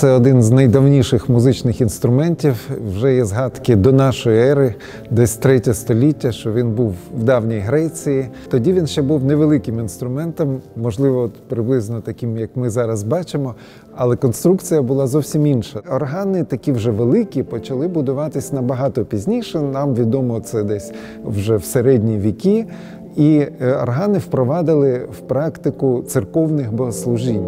це один з найдавніших музичних інструментів. Вже є згадки до нашої ери, десь 3 століття, що він був в давній Греції. Тоді він ще був невеликим інструментом, можливо, приблизно таким, як ми зараз бачимо, але конструкція була зовсім інша. Органи такі вже великі почали будуватись набагато пізніше. Нам відомо це десь вже в середні віки. І органи впровадили в практику церковних богослужінь.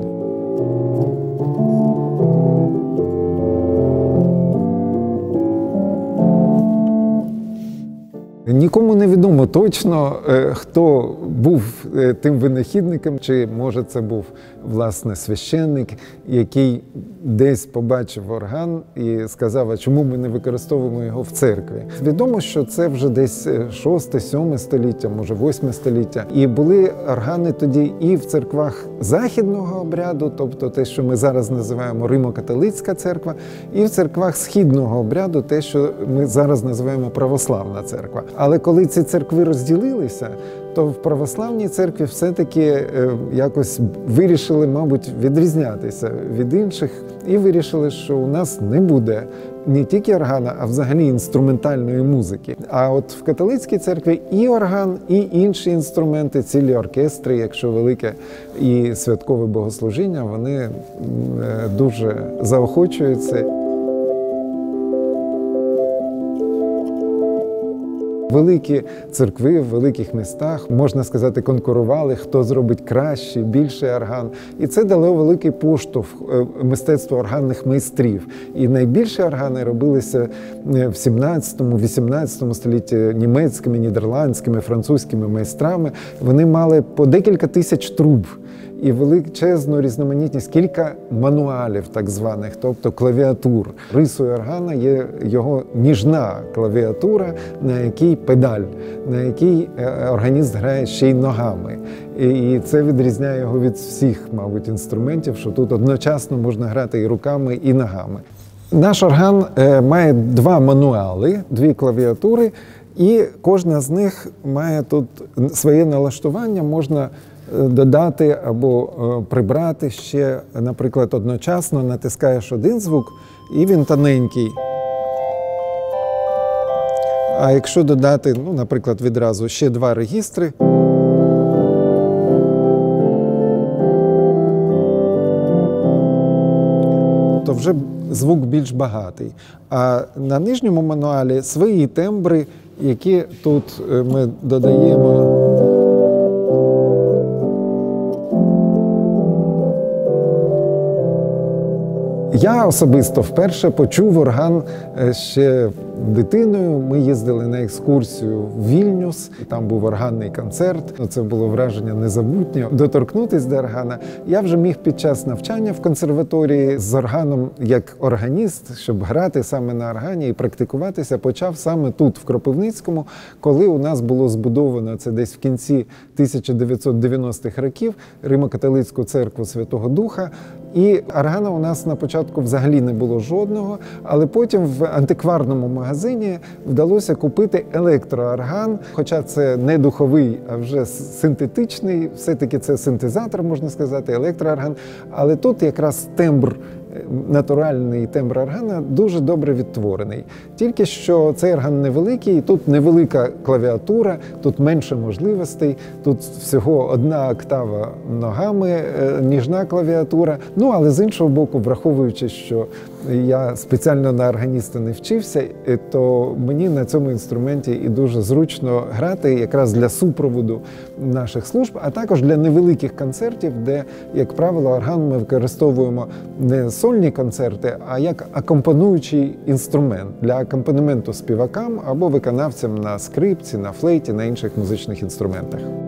Нікому не відомо точно, хто був тим винахідником, чи може це був, власне, священник, який десь побачив орган і сказав, а чому ми не використовуємо його в церкві. Відомо, що це вже десь 6-7 століття, може 8 століття. І були органи тоді і в церквах західного обряду, тобто те, що ми зараз називаємо Римо-католицька церква, і в церквах східного обряду, те, що ми зараз називаємо православна церква. Але коли ці церкви розділилися, то в православній церкві все-таки якось вирішили, мабуть, відрізнятися від інших і вирішили, що у нас не буде не тільки органа, а взагалі інструментальної музики. А от в католицькій церкві і орган, і інші інструменти, цілі оркестри, якщо велике, і святкове богослужіння, вони дуже заохочуються. Великі церкви в великих містах, можна сказати, конкурували, хто зробить кращий, більший орган. І це дало великий поштовх мистецтву органних майстрів. І найбільші органи робилися в 17-18 столітті німецькими, нідерландськими, французькими майстрами. Вони мали по декілька тисяч труб і величезну різноманітність, кілька мануалів так званих, тобто клавіатур. Рисою органа є його ніжна клавіатура, на якій педаль, на якій органіст грає ще й ногами. І це відрізняє його від всіх, мабуть, інструментів, що тут одночасно можна грати і руками, і ногами. Наш орган має 2 мануали, 2 клавіатури, і кожна з них має тут своє налаштування, можна додати або прибрати ще, наприклад, одночасно натискаєш один звук, і він тоненький. А якщо додати, наприклад, відразу ще 2 регістри, то вже звук більш багатий. А на нижньому мануалі свої тембри, які тут ми додаємо. Я особисто вперше почув орган ще дитиною. Ми їздили на екскурсію в Вільнюс, там був органний концерт. Це було враження незабутнє. Доторкнутися до органа я вже міг під час навчання в консерваторії з органом як органіст, щоб грати саме на органі і практикуватися, почав саме тут, в Кропивницькому, коли у нас було збудовано, це десь в кінці 1990-х років, Римо-католицьку церкву Святого Духа. І органа у нас на початку взагалі не було жодного, але потім в антикварному магазині вдалося купити електроорган, хоча це не духовий, а вже синтетичний, все-таки це синтезатор, можна сказати, електроорган, але тут якраз тембр, натуральний тембр органа дуже добре відтворений. Тільки що цей орган невеликий, тут невелика клавіатура, тут менше можливостей, тут всього 1 октава ногами, ніжна клавіатура. Але з іншого боку, враховуючи, що я спеціально на органіста не вчився, то мені на цьому інструменті і дуже зручно грати якраз для супроводу наших служб, а також для невеликих концертів, де, як правило, орган ми використовуємо не сольні концерти, а як акомпануючий інструмент для акомпанементу співакам або виконавцям на скрипці, на флейті, на інших музичних інструментах.